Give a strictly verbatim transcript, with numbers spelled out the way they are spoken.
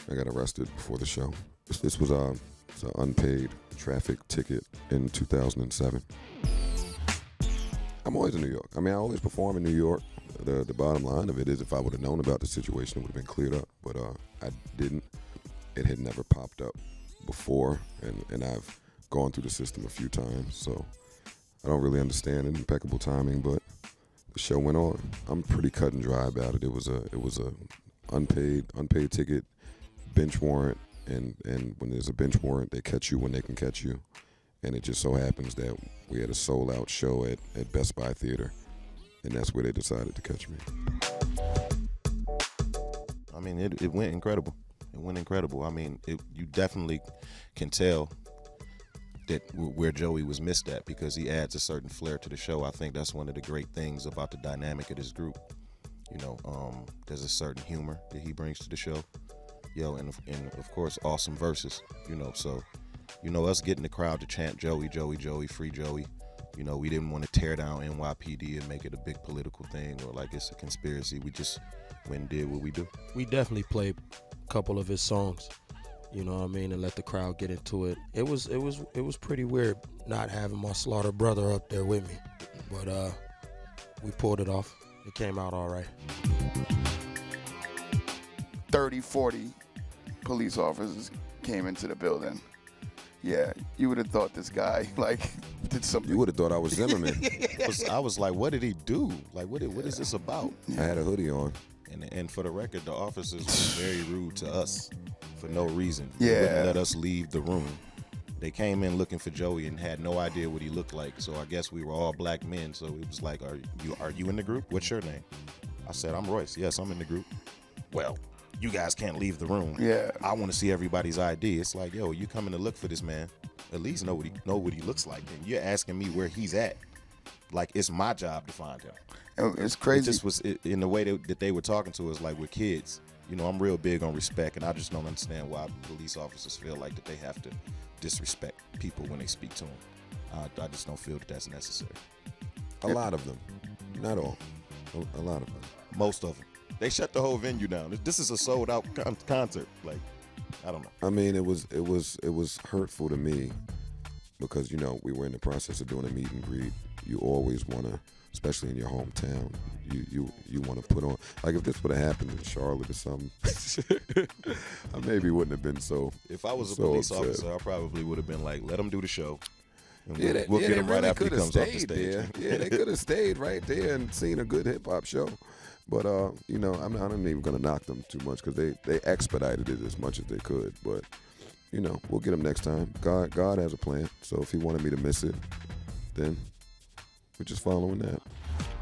I got arrested before the show. This, this was uh, an unpaid traffic ticket in two thousand seven. I'm always in New York. I mean, I always perform in New York. The the bottom line of it is, if I would have known about the situation, it would have been cleared up. But uh, I didn't. It had never popped up before, and, and I've gone through the system a few times, so I don't really understand it. Impeccable timing, but the show went on. I'm pretty cut and dry about it. It was a it was a unpaid unpaid ticket, bench warrant, and and when there's a bench warrant, they catch you when they can catch you. And it just so happens that we had a sold-out show at, at Best Buy Theater, and that's where they decided to catch me. I mean, it, it went incredible. It went incredible. I mean, it, you definitely can tell that w- where Joey was missed at, because he adds a certain flair to the show. I think that's one of the great things about the dynamic of this group. You know, um, there's a certain humor that he brings to the show. Yo, and, and of course, awesome verses, you know, so... You know, us getting the crowd to chant Joey, Joey, Joey, free Joey. You know, we didn't want to tear down N Y P D and make it a big political thing or like it's a conspiracy. We just went and did what we do. We definitely played a couple of his songs, you know what I mean, and let the crowd get into it. It was it was it was pretty weird not having my Slaughter brother up there with me, but uh, we pulled it off. It came out all right. thirty, forty police officers came into the building. Yeah, you would have thought this guy, like, did something. You would have thought I was Zimmerman. I, was, I was like, what did he do? Like, what, what is this about? I had a hoodie on. And and for the record, the officers were very rude to us for no reason. Yeah. They wouldn't let us leave the room. They came in looking for Joey and had no idea what he looked like. So I guess we were all black men. So it was like, are you are you in the group? What's your name? I said, I'm Royce. Yes, I'm in the group. Well, you guys can't leave the room. Yeah. I want to see everybody's I D. It's like, yo, you coming to look for this man. At least know what he know what he looks like. And you're asking me where he's at. Like, it's my job to find him. It's crazy. It just was it, in the way that, that they were talking to us, like we're kids. You know, I'm real big on respect, and I just don't understand why police officers feel like that they have to disrespect people when they speak to them. Uh, I just don't feel that that's necessary. A lot of them. Not all. A, a lot of them. Most of them. They shut the whole venue down. This is a sold-out con- concert. Like, I don't know. I mean, it was it was it was hurtful to me because, you know, we were in the process of doing a meet and greet. You always want to, especially in your hometown, you you you want to put on, like, if this would have happened in Charlotte or something, I maybe wouldn't have been so. If I was a so police upset. officer, I probably would have been like, let him do the show. And Yeah, we'll, they, we'll yeah, get they him right really after he could have comes off the stayed stage. there. Yeah, they could have stayed right there and seen a good hip hop show. But uh, you know, I'm, I'm not even gonna knock them too much because they, they expedited it as much as they could. But you know, we'll get them next time. God God has a plan. So if he wanted me to miss it, then we're just following that.